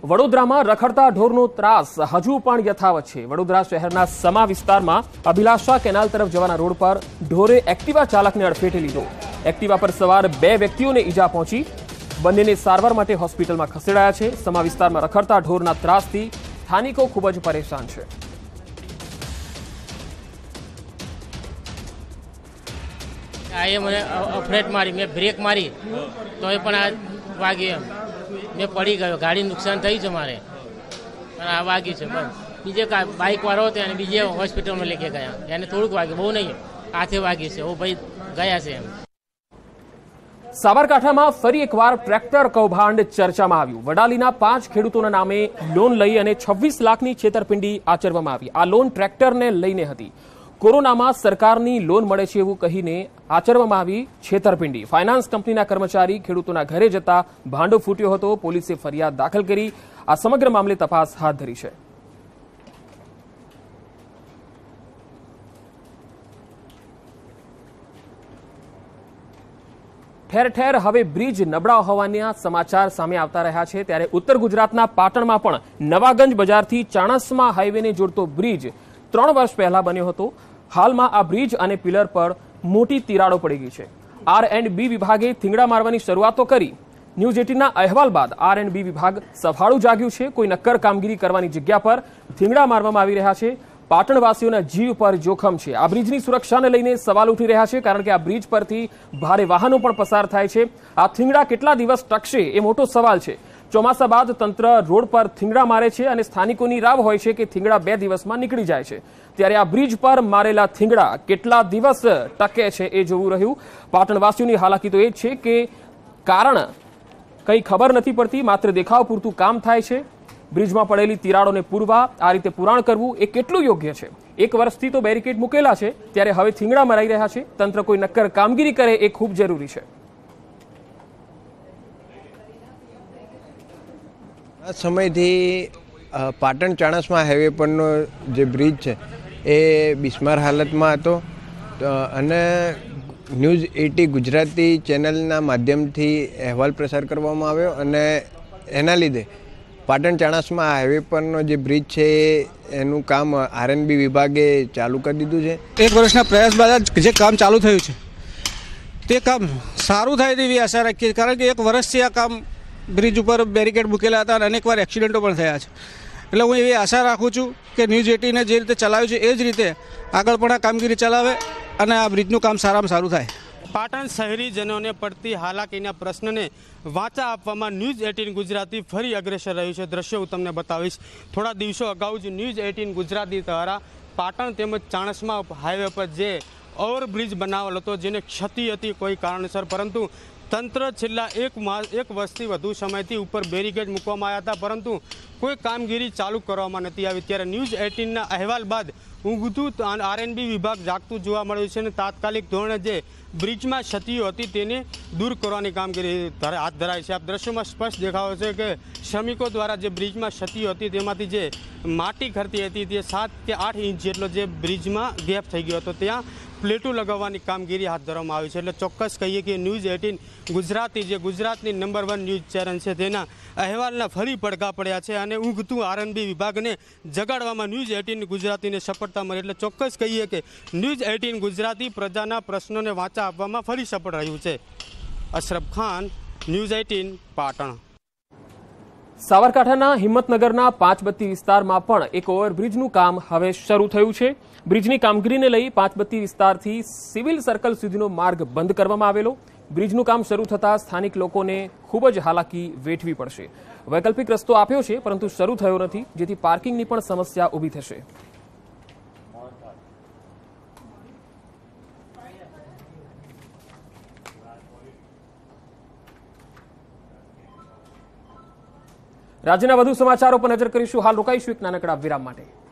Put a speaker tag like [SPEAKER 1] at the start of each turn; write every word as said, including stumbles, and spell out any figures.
[SPEAKER 1] વડોદરામાં રખડતા ઢોરનો ત્રાસ હજુ પણ યથાવત છે। વડોદરા શહેરના સમા વિસ્તારમાં અભિલાષા કેનાલ તરફ જવાના રોડ પર ઢોરે એક્ટિવા ચાલકને અડફેટે લીધો। એક્ટિવા પર સવાર બે વ્યક્તિઓને ઈજા પહોંચી, બંનેને સારવાર માટે હોસ્પિટલમાં ખસેડાયા છે। સમા વિસ્તારમાં રખડતા ઢોરના ત્રાસથી સ્થાનિકો ખૂબ જ પરેશાન છે।
[SPEAKER 2] આએ મને અફરેટ મારી, મેં બ્રેક મારી તો એ પણ આ વાગી, મેં પડી ગયો, ગાડી નુકસાન થઈ છે મારે, અને આ વાગી છે બસ। બીજે બાઇક વાળો હતો અને બીજે હોસ્પિટલમાં લઈ ગયા, એને થોડુંક વાગ્યું, બહુ નહીં, હાથે વાગી છે, ઓ ભાઈ ગયા છે એમ।
[SPEAKER 1] સાબરકાંઠામાં ફરી એકવાર ટ્રેક્ટર કૌભાંડ ચર્ચામાં આવ્યું। વડાલીના પાંચ ખેડૂતોના નામે લોન લઈ અને છવ્વીસ લાખની છેતરપિંડી આચરવામાં આવી। આ લોન ટ્રેક્ટરને લઈને હતી। કોરોનામાં સરકારની લોન મળે છે એવું કહીને આચરવામાં આવી છેતરપિંડી। ફાઇનાન્સ કંપનીના કર્મચારી ખેડૂતોના ઘરે જતા ભાંડો ફૂટ્યો હતો। પોલીસે ફરિયાદ દાખલ કરી આ સમગ્ર મામલે તપાસ હાથ ધરી છે। ઠેર ઠેર હવે બ્રિજ નબળા હોવાના સમાચાર સામે આવતા રહ્યા છે। ત્યારે ઉત્તર ગુજરાતના પાટણમાં પણ નવાગંજ બજારથી ચાણસ્મા હાઈવેને જોડતો બ્રિજ ત્રણ વર્ષ પહેલા બન્યો હતો। હાલમાં આ બ્રિજ અને પિલર પર મોટી તિરાડો પડી ગઈ છે। આર એન્ડ બી વિભાગે થીંગડા મારવાની શરૂઆત તો કરી। ન્યૂઝ એટીનના અહેવાલ બાદ આર એન્ડ બી વિભાગ સફાળું જાગ્યું છે। કોઈ નક્કર કામગીરી કરવાની જગ્યા પર થીંગડા મારવામાં આવી રહ્યા છે। પાટણવાસીઓના જીવ પર જોખમ છે। આ બ્રિજની સુરક્ષાને લઈને સવાલ ઉઠી રહ્યા છે, કારણ કે આ બ્રિજ પરથી ભારે વાહનો પણ પસાર થાય છે। આ થીંગડા કેટલા દિવસ ટકશે એ મોટો સવાલ છે। ચોમાસા બાદ તંત્ર રોડ પર થીંગડા મારે છે અને સ્થાનિકોની રાવ હોય છે કે થીંગડા બે દિવસમાં નીકળી જાય છે। ત્યારે આ બ્રિજ પર મારેલા થીંગડા કેટલા દિવસ ટકે છે એ જોવું રહ્યું। પાટણવાસીઓની હાલાકી તો એ જ છે કે કારણ કંઈ ખબર નથી પડતી, માત્ર દેખાવ પૂરતું કામ થાય છે। બ્રિજમાં પડેલી તિરાડોને પૂરવા, આ રીતે પુરાણ કરવું એ કેટલું યોગ્ય છે? એક વર્ષથી તો બેરિકેડ મૂકેલા છે, ત્યારે હવે થીંગડા મરાઈ રહ્યા છે। તંત્ર કોઈ નક્કર કામગીરી કરે એ ખૂબ જરૂરી છે।
[SPEAKER 3] આ સમયથી પાટણ ચાણસ્મા હાઈવે પરનો જે બ્રિજ છે એ બિસ્માર હાલતમાં હતો, અને ન્યૂઝ એટી ગુજરાતી ચેનલના માધ્યમથી અહેવાલ પ્રસાર કરવામાં આવ્યો, અને એના લીધે પાટણ ચાણસ્મા હાઈવે પરનો જે બ્રિજ છે એનું કામ આર એન્ડ બી વિભાગે ચાલુ કરી દીધું છે।
[SPEAKER 4] એક વર્ષના પ્રયાસ બાદ જે કામ ચાલુ થયું છે તે કામ સારું થાય તેવી આશા રાખીએ, કારણ કે એક વર્ષથી આ કામ બ્રિજ ઉપર બેરિકેડ મૂકેલા હતા અને અનેકવાર એક્સિડન્ટો પણ થયા છે। એટલે હું એવી આશા રાખું છું કે ન્યૂઝ એટીને જે રીતે ચલાવ્યું છે એ જ રીતે આગળ પણ આ કામગીરી ચલાવે અને આ બ્રિજનું કામ સારામાં સારું થાય।
[SPEAKER 5] પાટણ શહેરીજનોને પડતી હાલાકીના પ્રશ્નને વાચા આપવામાં ન્યૂઝ એટીન ગુજરાતી ફરી અગ્રેસર રહ્યું છે। દ્રશ્યો હું તમને બતાવીશ। થોડા દિવસો અગાઉ જ ન્યૂઝ એટીન ગુજરાતી દ્વારા પાટણ તેમજ ચાણસ્મા હાઈવે પર જે ઓવરબ્રિજ બનાવેલો હતો, જેને ક્ષતિ હતી કોઈ કારણસર, પરંતુ તંત્ર છેલ્લા એક માસ એક વર્ષથી વધુ સમયથી ઉપર બેરિકેડ મૂકવામાં આવ્યા હતા, પરંતુ કોઈ કામગીરી ચાલુ કરવામાં નથી આવી। ત્યારે ન્યૂઝ એટીનના અહેવાલ બાદ ઊંઘતું આર એન્ડ બી વિભાગ જાગતું જોવા મળ્યું છે, અને તાત્કાલિક ધોરણે જે બ્રિજમાં ક્ષતિઓ હતી તેને દૂર કરવાની કામગીરી હાથ ધરાઈ છે। આપ દ્રશ્યોમાં સ્પષ્ટ દેખાવો છે કે શ્રમિકો દ્વારા જે બ્રિજમાં ક્ષતિઓ હતી તેમાંથી જે માટી ખરતી હતી તે સાત કે આઠ ઇંચ જેટલો જે બ્રિજમાં ગેપ થઈ ગયો હતો, ત્યાં પ્લેટો લગાવવાની કામગીરી હાથ ધરવામાં આવી છે। એટલે ચોક્કસ કહીએ કે ન્યૂઝ એટીન ગુજરાતી જે ગુજરાતની નંબર વન ન્યૂઝ ચેનલ છે તેના અહેવાલના ફરી પડઘા પડ્યા છે, અને ઊંઘતું આર એન્ડ બી વિભાગને જગાડવામાં ન્યૂઝ એટીન ગુજરાતીને સફળતા મળી। એટલે ચોક્કસ કહીએ કે ન્યૂઝ એટીન ગુજરાતી પ્રજાના પ્રશ્નોને વાચા આપવામાં ફરી સફળ રહ્યું છે। Ashraf Khan, news eighteen, Patan.
[SPEAKER 1] સાબરકાંઠાના હિંમતનગરના પાંચબત્તી વિસ્તારમાં પણ એક ઓવરબ્રિજનું કામ હવે શરૂ થયું છે। બ્રિજની કામગીરીને લઈ પાંચબત્તી વિસ્તારથી સિવિલ સર્કલ સુધીનો માર્ગ બંધ કરવામાં આવેલો। બ્રિજનું કામ શરૂ થતાં સ્થાનિક લોકોને ખૂબ જ હાલાકી વેઠવી પડશે। વૈકલ્પિક રસ્તો આપ્યો છે, પરંતુ શરૂ થયો નથી, જેથી પાર્કિંગની પણ સમસ્યા ઊભી થશે। રાજ્યના વધુ સમાચારો પર નજર કરીશું। હાલ રોકાઈશું એક નાનકડા વિરામ માટે।